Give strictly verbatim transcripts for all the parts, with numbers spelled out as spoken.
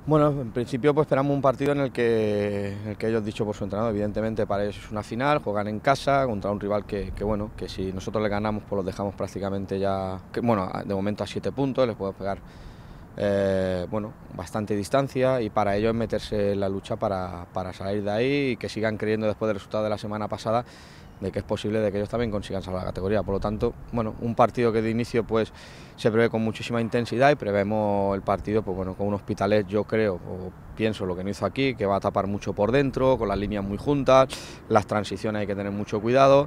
Bueno, en principio pues esperamos un partido en el que, en el que ellos, dicho por su entrenador, evidentemente para ellos es una final, juegan en casa contra un rival que, que bueno, que si nosotros le ganamos pues los dejamos prácticamente ya, que, bueno, de momento a siete puntos, les podemos pegar eh, bueno, bastante distancia, y para ellos es meterse en la lucha para, para salir de ahí y que sigan creyendo después del resultado de la semana pasada de que es posible de que ellos también consigan salvar la categoría. Por lo tanto, bueno, un partido que de inicio pues se prevé con muchísima intensidad, y prevemos el partido pues bueno, con un Hospitalet, yo creo, o pienso lo que no hizo aquí, que va a tapar mucho por dentro, con las líneas muy juntas, las transiciones hay que tener mucho cuidado,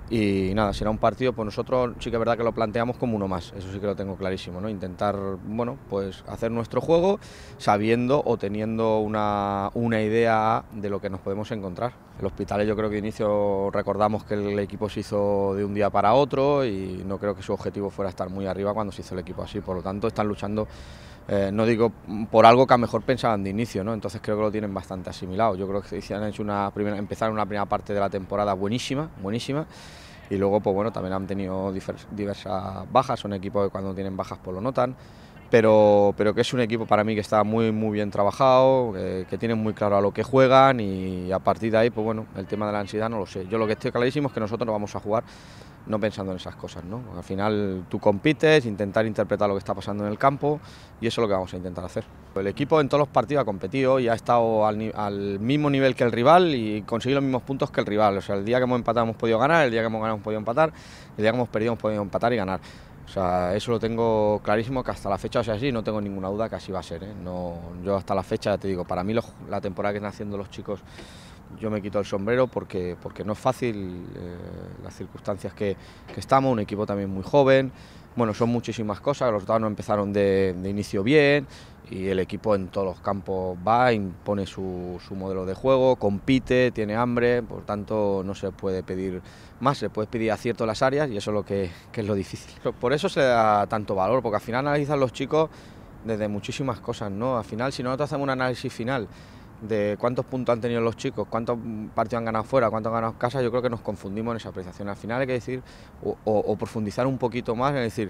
y nada, será un partido, pues nosotros sí que es verdad que lo planteamos como uno más, eso sí que lo tengo clarísimo, ¿no? Intentar, bueno, pues hacer nuestro juego sabiendo o teniendo una, una idea de lo que nos podemos encontrar. El Hospitalet, yo creo que de inicio recordamos que el equipo se hizo de un día para otro y no creo que su objetivo fuera estar muy arriba cuando se hizo el equipo así, por lo tanto están luchando, eh, no digo por algo que a lo mejor pensaban de inicio, ¿no? Entonces creo que lo tienen bastante asimilado. Yo creo que se han hecho una primera, empezaron una primera parte de la temporada buenísima, buenísima, y luego pues bueno, también han tenido diversas bajas, son equipos que cuando tienen bajas pues lo notan. Pero, pero que es un equipo para mí que está muy muy bien trabajado, que, que tienen muy claro a lo que juegan, y a partir de ahí, pues bueno, el tema de la ansiedad no lo sé. Yo lo que estoy clarísimo es que nosotros no vamos a jugar no pensando en esas cosas, ¿no? Al final tú compites, intentar interpretar lo que está pasando en el campo, y eso es lo que vamos a intentar hacer. El equipo en todos los partidos ha competido y ha estado al, al mismo nivel que el rival y conseguido los mismos puntos que el rival. O sea, el día que hemos empatado hemos podido ganar, el día que hemos ganado hemos podido empatar, el día que hemos perdido hemos podido empatar y ganar. O sea, eso lo tengo clarísimo, que hasta la fecha, o sea, sí, no tengo ninguna duda que así va a ser, ¿eh? No, yo hasta la fecha, ya te digo, para mí los, la temporada que están haciendo los chicos, yo me quito el sombrero porque, porque no es fácil, eh, las circunstancias que, que estamos, un equipo también muy joven, bueno, son muchísimas cosas, los resultados no empezaron de, de inicio bien, y el equipo en todos los campos va, impone su, su modelo de juego, compite, tiene hambre, por tanto no se puede pedir más, se puede pedir acierto en las áreas, y eso es lo que, que es lo difícil. Por eso se da tanto valor, porque al final analizan los chicos desde muchísimas cosas, ¿no? Al final, si nosotros hacemos un análisis final de cuántos puntos han tenido los chicos, cuántos partidos han ganado fuera, cuántos han ganado en casa, yo creo que nos confundimos en esa apreciación. Al final hay que decir, o, o, o profundizar un poquito más, es decir,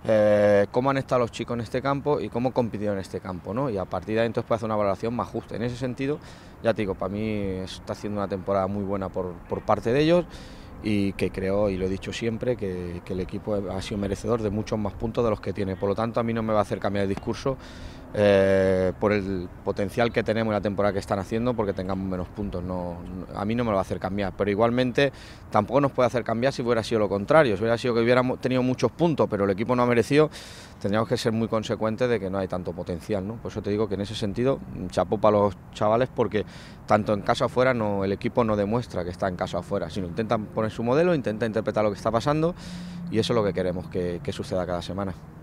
eh, cómo han estado los chicos en este campo y cómo compitieron en este campo, ¿no? Y a partir de ahí entonces puede hacer una valoración más justa. En ese sentido, ya te digo, para mí está haciendo una temporada muy buena por, por parte de ellos, y que creo, y lo he dicho siempre, que, que el equipo ha sido merecedor de muchos más puntos de los que tiene. Por lo tanto, a mí no me va a hacer cambiar el discurso eh, por el potencial que tenemos en la temporada que están haciendo, porque tengamos menos puntos. No, a mí no me lo va a hacer cambiar, pero igualmente tampoco nos puede hacer cambiar si hubiera sido lo contrario. Si hubiera sido que hubiéramos tenido muchos puntos, pero el equipo no ha merecido, tendríamos que ser muy consecuentes de que no hay tanto potencial, ¿no? Por eso te digo que en ese sentido, chapó para los chavales, porque tanto en casa afuera no, el equipo no demuestra que está en casa afuera, sino intentan poner su modelo, intenta interpretar lo que está pasando, y eso es lo que queremos que, que suceda cada semana.